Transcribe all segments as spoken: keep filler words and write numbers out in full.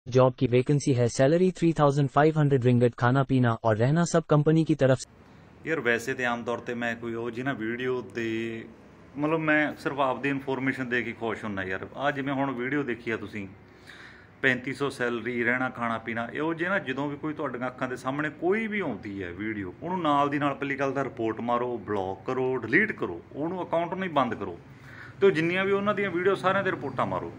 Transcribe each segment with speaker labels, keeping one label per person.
Speaker 1: Job की vacancy है, salary three thousand five hundred ringgit, खाना पीना और रहना सब कंपनी की तरफ से।
Speaker 2: यार वैसे तो आम तौर पर मैं कोई ਉਹ ਜੀ ਨਾ ਵੀਡੀਓ ਤੇ ਮਤਲਬ ਮੈਂ ਸਿਰਫ ਆਪਦੀ ਇਨਫੋਰਮੇਸ਼ਨ ਦੇ ਕੇ ਖੁਸ਼ ਹੁੰਦਾ ਯਾਰ। ਆ ਜਿਵੇਂ ਹੁਣ ਵੀਡੀਓ ਦੇਖੀ ਆ ਤੁਸੀਂ पैंती सौ सैलरी, ਰਹਿਣਾ ਖਾਣਾ ਪੀਣਾ, ਇਹੋ ਜਿਹੇ ਨਾ ਜਦੋਂ ਵੀ ਕੋਈ ਤੁਹਾਡੀਆਂ ਅੱਖਾਂ ਦੇ ਸਾਹਮਣੇ ਕੋਈ ਵੀ ਆਉਂਦੀ ਹੈ ਵੀਡੀਓ, ਉਹਨੂੰ ਨਾਲ ਦੀ ਨਾਲ ਪਹਿਲੀ ਗੱਲ ਤਾਂ ਰਿਪੋਰਟ ਮਾਰੋ, ਬਲੌਕ ਕਰੋ, ਡਿਲੀਟ ਕਰੋ, ਉਹਨੂੰ ਅਕਾਊਂਟ ਨੂੰ ਹੀ ਬੰਦ ਕਰੋ ਤੇ ਉਹ ਜਿੰਨੀਆਂ ਵੀ ਉਹਨਾਂ ਦੀਆਂ ਵੀਡੀਓ ਸਾਰਿਆਂ ਦੇ ਰਿਪੋਰਟਾਂ ਮਾਰੋ।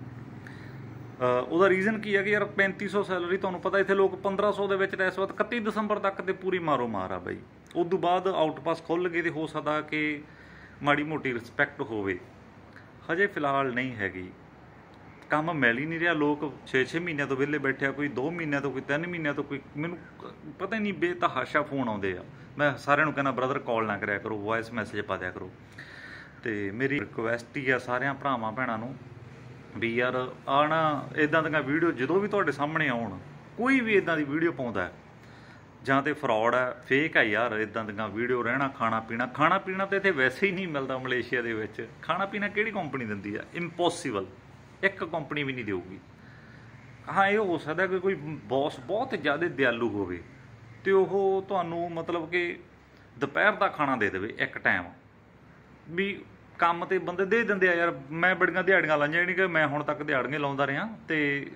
Speaker 2: ਉਹਦਾ ਰੀਜ਼ਨ ਕੀ ਹੈ ਕਿ ਯਾਰ ਪੈਂਤੀ ਸੌ ਸੈਲਰੀ, ਤੁਹਾਨੂੰ ਪਤਾ ਇੱਥੇ ਲੋਕ ਪੰਦਰਾਂ ਸੌ ਦੇ ਵਿੱਚ ਇਸ ਵਕਤ ਇਕੱਤੀ ਦਸੰਬਰ ਤੱਕ ਤੇ ਪੂਰੀ ਮਾਰੋ ਮਾਰ ਆ ਬਾਈ। ਉਸ ਤੋਂ ਬਾਅਦ ਆਊਟਪਾਸ ਖੁੱਲ੍ਹ ਗਏ ਤੇ ਹੋ ਸਕਦਾ ਕਿ ਮਾੜੀ ਮੋਟੀ ਰਿਸਪੈਕਟ ਹੋਵੇ, ਹਜੇ ਫਿਲਹਾਲ ਨਹੀਂ ਹੈਗੀ। ਕੰਮ ਮਿਲ ਹੀ ਨਹੀਂ ਰਿਹਾ, ਲੋਕ ਛੇ ਛੇ ਮਹੀਨਿਆਂ ਤੋਂ ਵਿਹਲੇ ਬੈਠੇ ਆ, ਕੋਈ ਦੋ ਮਹੀਨਿਆਂ ਤੋਂ, ਕੋਈ ਤਿੰਨ ਮਹੀਨਿਆਂ ਤੋਂ, ਕੋਈ ਮੈਨੂੰ ਪਤਾ ਹੀ ਨਹੀਂ ਬੇਤਹਾਸ਼ਾ ਫੋਨ ਆਉਂਦੇ ਆ। ਮੈਂ ਸਾਰਿਆਂ ਨੂੰ ਕਹਿੰਦਾ ਬ੍ਰਦਰ ਕਾਲ ਨਾ ਕਰਿਆ ਕਰੋ, ਵੋਇਸ ਮੈਸੇਜ ਪਾ ਦਿਆ ਕਰੋ। ਅਤੇ ਮੇਰੀ ਰਿਕੁਐਸਟ ਹੀ ਆ ਸਾਰਿਆਂ ਭਰਾਵਾਂ ਭੈਣਾਂ ਨੂੰ ਵੀ ਯਾਰ ਆ ਨਾ ਇੱਦਾਂ ਦੀਆਂ ਵੀਡੀਓ ਜਦੋਂ ਵੀ ਤੁਹਾਡੇ ਸਾਹਮਣੇ ਆਉਣ, ਕੋਈ ਵੀ ਇੱਦਾਂ ਦੀ ਵੀਡੀਓ ਪਾਉਂਦਾ ਜਾਂ ਤਾਂ ਫਰੋਡ ਹੈ, ਫੇਕ ਹੈ ਯਾਰ। ਇੱਦਾਂ ਦੀਆਂ ਵੀਡੀਓ, ਰਹਿਣਾ ਖਾਣਾ ਪੀਣਾ, ਖਾਣਾ ਪੀਣਾ ਤਾਂ ਇੱਥੇ ਵੈਸੇ ਹੀ ਨਹੀਂ ਮਿਲਦਾ ਮਲੇਸ਼ੀਆ ਦੇ ਵਿੱਚ। ਖਾਣਾ ਪੀਣਾ ਕਿਹੜੀ ਕੰਪਨੀ ਦਿੰਦੀ ਆ? ਇੰਪੋਸੀਬਲ, ਇੱਕ ਕੰਪਨੀ ਵੀ ਨਹੀਂ ਦੇਊਗੀ। ਹਾਂ ਇਹ ਹੋ ਸਕਦਾ ਕਿ ਕੋਈ ਬੌਸ ਬਹੁਤ ਜ਼ਿਆਦਾ ਦਿਆਲੂ ਹੋਵੇ ਅਤੇ ਉਹ ਤੁਹਾਨੂੰ ਮਤਲਬ ਕਿ ਦੁਪਹਿਰ ਦਾ ਖਾਣਾ ਦੇ ਦੇਵੇ ਇੱਕ ਟਾਈਮ, ਵੀ ਕੰਮ ਤੇ ਬੰਦੇ ਦੇ ਦਿੰਦੇ ਆ ਯਾਰ। ਮੈਂ ਬੜੀਆਂ ਦਿਹਾੜੀਆਂ ਲਾਈਆਂ, ਜਿਹੜੀ ਕਿ ਮੈਂ ਹੁਣ ਤੱਕ ਦਿਹਾੜੀਆਂ ਲਾਉਂਦਾ ਰਿਹਾ, ਅਤੇ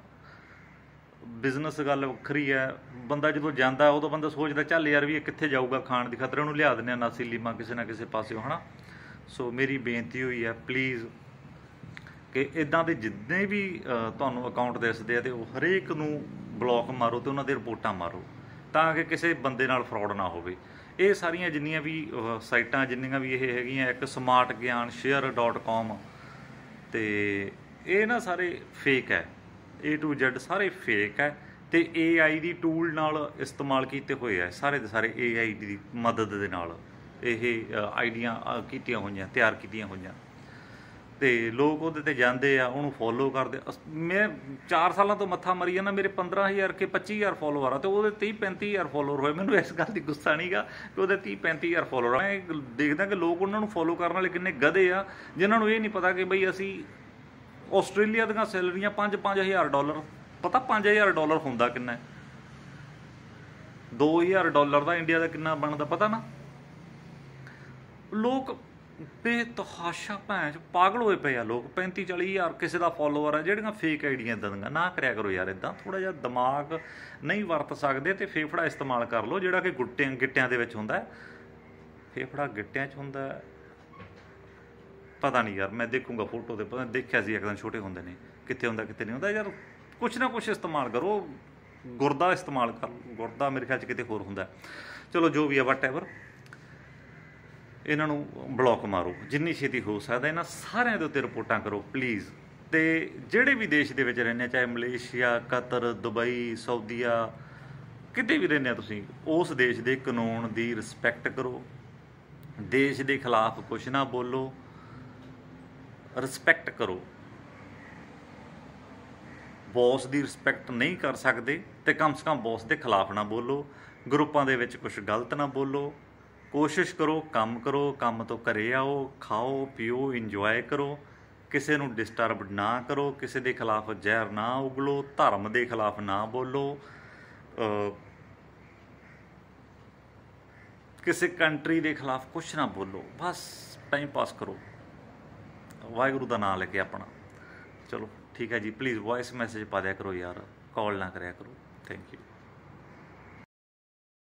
Speaker 2: ਬਿਜ਼ਨਸ ਗੱਲ ਵੱਖਰੀ ਹੈ। ਬੰਦਾ ਜਦੋਂ ਜਾਂਦਾ ਉਦੋਂ ਬੰਦਾ ਸੋਚਦਾ ਚੱਲ ਯਾਰ ਵੀ ਇਹ ਕਿੱਥੇ ਜਾਊਗਾ ਖਾਣ ਦੀ ਖਾਤਰ, ਉਹਨੂੰ ਲਿਆ ਦਿੰਦੇ ਆ ਨਾਸੀ ਲੀਮਾ ਕਿਸੇ ਨਾ ਕਿਸੇ ਪਾਸਿਓਂ, ਹੈ ਨਾ। ਸੋ ਮੇਰੀ ਬੇਨਤੀ ਹੋਈ ਹੈ ਪਲੀਜ਼ ਕਿ ਇੱਦਾਂ ਦੇ ਜਿੰਨੇ ਵੀ ਤੁਹਾਨੂੰ ਅਕਾਊਂਟ ਦਿਸਦੇ ਆ ਅਤੇ ਉਹ ਹਰੇਕ ਨੂੰ ਬਲੌਕ ਮਾਰੋ ਅਤੇ ਉਹਨਾਂ ਦੇ ਰਿਪੋਰਟਾਂ ਮਾਰੋ, ਤਾਂ ਕਿ ਕਿਸੇ ਬੰਦੇ ਨਾਲ ਫਰੋਡ ਨਾ ਹੋਵੇ। ਇਹ ਸਾਰੀਆਂ ਜਿੰਨੀਆਂ ਵੀ ਸਾਈਟਾਂ, ਜਿੰਨੀਆਂ ਵੀ ਇਹ ਹੈਗੀਆਂ, ਇੱਕ ਸਮਾਰਟ ਗਿਆਨ ਸ਼ੇਅਰ ਡੋਟ ਕੋਮ, ਅਤੇ ਇਹ ਨਾ ਸਾਰੇ ਫੇਕ ਹੈ, ਏ ਟੂ ਜੈਡ ਸਾਰੇ ਫੇਕ ਹੈ। ਅਤੇ ਏ ਆਈ ਦੀ ਟੂਲ ਨਾਲ ਇਸਤੇਮਾਲ ਕੀਤੇ ਹੋਏ ਹੈ, ਸਾਰੇ ਦੇ ਸਾਰੇ ਏ ਆਈ ਦੀ ਮਦਦ ਦੇ ਨਾਲ ਇਹ ਆਈਡੀਆਂ ਕੀਤੀਆਂ ਹੋਈਆਂ, ਤਿਆਰ ਕੀਤੀਆਂ ਹੋਈਆਂ। ਅਤੇ ਲੋਕ ਉਹਦੇ 'ਤੇ ਜਾਂਦੇ ਆ, ਉਹਨੂੰ ਫੋਲੋ ਕਰਦੇ। ਮੈਂ ਚਾਰ ਸਾਲਾਂ ਤੋਂ ਮੱਥਾ ਮਰੀ ਜਾਂਦਾ, ਮੇਰੇ ਪੰਦਰਾਂ ਹਜ਼ਾਰ ਕੇ ਪੱਚੀ ਹਜ਼ਾਰ ਫੋਲੋਵਰ ਆ, ਅਤੇ ਉਹਦੇ ਤੀਹ ਪੈਂਤੀ ਹਜ਼ਾਰ ਫੋਲੋਵਰ ਹੋਏ। ਮੈਨੂੰ ਇਸ ਗੱਲ ਦੀ ਗੁੱਸਾ ਨਹੀਂ ਗਾ ਕਿ ਉਹਦੇ ਤੀਹ ਪੈਂਤੀ ਹਜ਼ਾਰ ਫੋਲੋਵਰ। ਮੈਂ ਦੇਖਦਾ ਕਿ ਲੋਕ ਉਹਨਾਂ ਨੂੰ ਫੋਲੋ ਕਰਨ ਵਾਲੇ ਕਿੰਨੇ ਗਧੇ ਆ, ਜਿਨ੍ਹਾਂ ਨੂੰ ਇਹ ਨਹੀਂ ਪਤਾ ਕਿ ਬਈ ਅਸੀਂ ਆਸਟ੍ਰੇਲੀਆ ਦੀਆਂ ਸੈਲਰੀਆਂ ਪੰਜ ਪੰਜ ਹਜ਼ਾਰ ਡਾਲਰ, ਪਤਾ ਪੰਜ ਹਜ਼ਾਰ ਡਾਲਰ ਹੁੰਦਾ ਕਿੰਨਾ? ਦੋ ਹਜ਼ਾਰ ਡਾਲਰ ਦਾ ਇੰਡੀਆ ਦਾ ਕਿੰਨਾ ਬਣਦਾ ਪਤਾ ਨਾ। ਲੋਕ ਬੇਤਹਾਸ਼ਾ ਭੈਣ ਚ ਪਾਗਲ ਹੋਏ ਪਏ ਆ ਲੋਕ। ਪੈਂਤੀ ਚਾਲੀ ਹਜ਼ਾਰ ਕਿਸੇ ਦਾ ਫੋਲੋਵਰ ਆ, ਜਿਹੜੀਆਂ ਫੇਕ ਆਈਡੀਆਂ ਇੱਦਾਂ ਦੀਆਂ। ਨਾ ਕਰਿਆ ਕਰੋ ਯਾਰ ਇੱਦਾਂ। ਥੋੜ੍ਹਾ ਜਿਹਾ ਦਿਮਾਗ ਨਹੀਂ ਵਰਤ ਸਕਦੇ ਅਤੇ ਫੇਫੜਾ ਇਸਤੇਮਾਲ ਕਰ ਲਓ, ਜਿਹੜਾ ਕਿ ਗੁੱਟਿਆਂ ਗਿੱਟਿਆਂ ਦੇ ਵਿੱਚ ਹੁੰਦਾ। ਫੇਫੜਾ ਗਿੱਟਿਆਂ 'ਚ ਹੁੰਦਾ ਪਤਾ ਨਹੀਂ ਯਾਰ, ਮੈਂ ਦੇਖੂੰਗਾ ਫੋਟੋ 'ਤੇ, ਪਤਾ ਦੇਖਿਆ ਸੀ ਇੱਕ ਦਿਨ ਛੋਟੇ ਹੁੰਦੇ ਨੇ, ਕਿੱਥੇ ਹੁੰਦਾ ਕਿੱਥੇ ਨਹੀਂ ਹੁੰਦਾ ਯਾਰ। ਕੁਛ ਨਾ ਕੁਛ ਇਸਤੇਮਾਲ ਕਰੋ, ਗੁਰਦਾ ਇਸਤੇਮਾਲ ਕਰ ਲਓ। ਗੁਰਦਾ ਮੇਰੇ ਖਿਆਲ 'ਚ ਕਿਤੇ ਹੋਰ ਹੁੰਦਾ। ਚਲੋ ਜੋ ਵੀ ਆ ਵਟ ਐਵਰ, ਇਹਨਾਂ ਨੂੰ ਬਲੌਕ ਮਾਰੋ ਜਿੰਨੀ ਛੇਤੀ ਹੋ ਸਕਦਾ। ਇਹਨਾਂ ਸਾਰਿਆਂ ਦੇ ਉੱਤੇ ਰਿਪੋਰਟਾਂ ਕਰੋ ਪਲੀਜ਼। ਅਤੇ ਜਿਹੜੇ ਵੀ ਦੇਸ਼ ਦੇ ਵਿੱਚ ਰਹਿੰਦੇ ਆ, ਚਾਹੇ ਮਲੇਸ਼ੀਆ, ਕਤਰ, ਦੁਬਈ, ਸਾਊਦੀਆ, ਕਿਤੇ ਵੀ ਰਹਿੰਦੇ ਆ ਤੁਸੀਂ, ਉਸ ਦੇਸ਼ ਦੇ ਕਾਨੂੰਨ ਦੀ ਰਿਸਪੈਕਟ ਕਰੋ। ਦੇਸ਼ ਦੇ ਖਿਲਾਫ ਕੁਛ ਨਾ ਬੋਲੋ, ਰਿਸਪੈਕਟ ਕਰੋ। ਬੌਸ ਦੀ ਰਿਸਪੈਕਟ ਨਹੀਂ ਕਰ ਸਕਦੇ ਅਤੇ ਕਮ ਸੇ ਕਮ ਬੌਸ ਦੇ ਖਿਲਾਫ ਨਾ ਬੋਲੋ। ਗਰੁੱਪਾਂ ਦੇ ਵਿੱਚ ਕੁਛ ਗਲਤ ਨਾ ਬੋਲੋ। ਕੋਸ਼ਿਸ਼ ਕਰੋ, ਕੰਮ ਕਰੋ, ਕੰਮ ਤੋਂ ਘਰੇ ਆਓ, ਖਾਓ ਪੀਓ, ਇੰਜੋਏ ਕਰੋ। ਕਿਸੇ ਨੂੰ ਡਿਸਟਰਬ ਨਾ ਕਰੋ, ਕਿਸੇ ਦੇ ਖਿਲਾਫ ਜ਼ਹਿਰ ਨਾ ਉਗਲੋ, ਧਰਮ ਦੇ ਖਿਲਾਫ ਨਾ ਬੋਲੋ, ਕਿਸੇ ਕੰਟਰੀ ਦੇ ਖਿਲਾਫ ਕੁਛ ਨਾ ਬੋਲੋ। ਬਸ ਟਾਈਮ ਪਾਸ ਕਰੋ, ਵਾਹਿਗੁਰੂ ਦਾ ਨਾਂ ਲੈ ਕੇ ਆਪਣਾ। ਚਲੋ ਠੀਕ ਹੈ ਜੀ, ਪਲੀਜ਼ ਵੋਇਸ ਮੈਸੇਜ ਪਾ ਦਿਆ ਕਰੋ ਯਾਰ, ਕਾਲ ਨਾ ਕਰਿਆ ਕਰੋ। Thank you.